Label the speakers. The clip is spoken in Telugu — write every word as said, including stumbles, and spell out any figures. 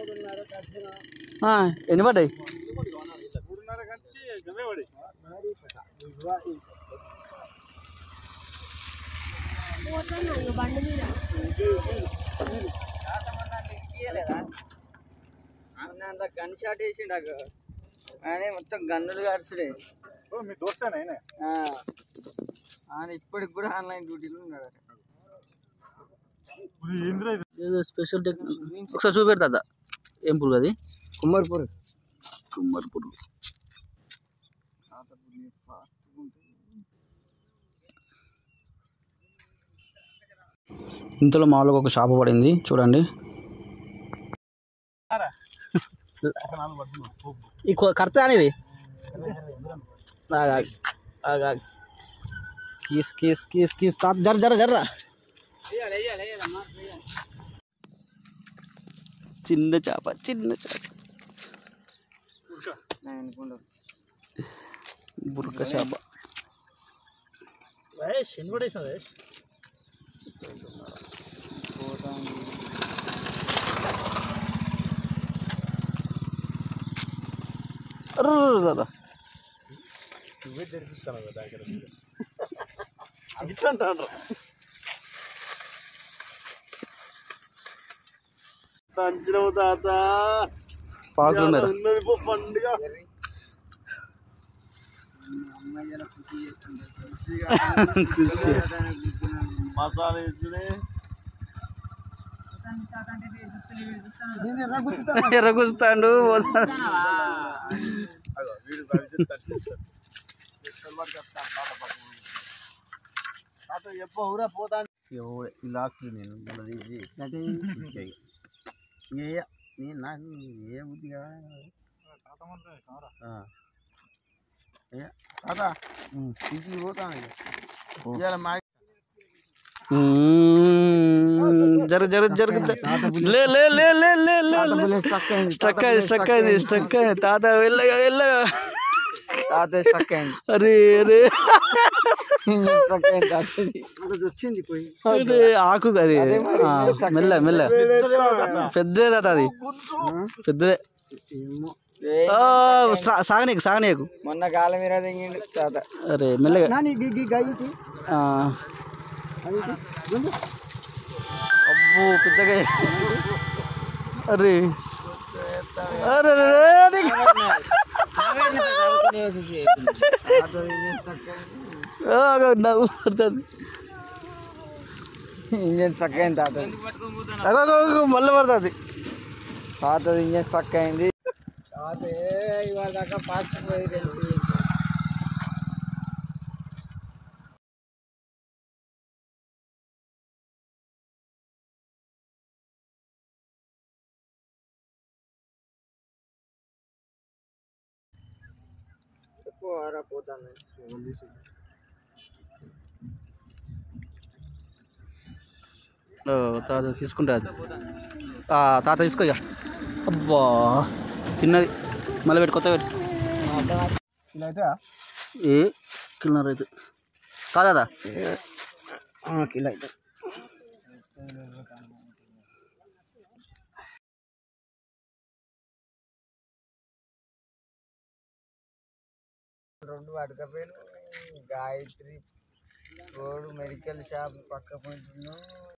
Speaker 1: ఎన్ని పడ్డాయి?
Speaker 2: గన్ షాట్ వేసిండు ఆయన మొత్తం గన్నులు కరుచుడే.
Speaker 3: మీ దోస్తేనా
Speaker 2: ఆయన ఇప్పటికి కూడా ఆన్లైన్ డ్యూటీలో ఉన్నాడు.
Speaker 1: ఏదో స్పెషల్ టెక్నిక్ ఒకసారి చూపెడతా. ఏం పురుగు అది?
Speaker 2: కుమ్మరి పురుగు.
Speaker 1: కుమ్మరి పురుగు. ఇంతలో మామూలుగా ఒక షాపు పడింది చూడండి. ఈ కర్త అనేది కీస్ కీస్ కీస్ కీస్ జర జర జర్ర చిన్న చేప చిన్న చేప బుర్క చేప. దాదా తాత పాకున్నారు పండుగ. మసాలా వేసుకునే ఎర్రగుస్తాడు. లాస్ట్ నేను నేను నాకు ఏ బుద్ధిగా తాత ఇంటికి పోతాను. జరుగు జరుగు జరుగు లే లే లే లే లే లే స్ట్రక్ అయింది స్ట్రక్ అయింది స్ట్రక్ అయింది తాత వెళ్ళగా వెళ్ళగా
Speaker 2: తాత స్ట్రక్ అయింది.
Speaker 1: అరే అరే
Speaker 2: వచ్చింది పోయి
Speaker 1: అరే ఆకు అది మెల్ల మెల్ల పెద్దదే తాత అది పెద్దదే. సాగనీకు సాగనీకు
Speaker 2: మొన్న కాల మీద దిగిండు తాత.
Speaker 1: అరే మెల్లగా అబ్బో పెద్దగా. అరే అరే నవ్వు పడుతుంది.
Speaker 2: ఇంజన్ స్ట్రక్ అయింది తాత.
Speaker 1: మళ్ళీ పడుతుంది
Speaker 2: తాత ఇంజన్ స్ట్రక్ అయింది. తాత ఇవాళ దాకా ఫాస్ట్ పోయి తెలిసి పోతాను.
Speaker 1: తాత తీసుకుంటా తాత తీసుకో ఇక. అబ్బా తిన్నది మళ్ళీ పెట్టి కొత్త పెట్టి ఏ కిలోన్నర అయితే కాదా
Speaker 2: కిలో అయితే రెండు అడకపోయాను. గాయత్రి రోడ్ మెడికల్ షాప్ పక్క పోయింటున్నాను.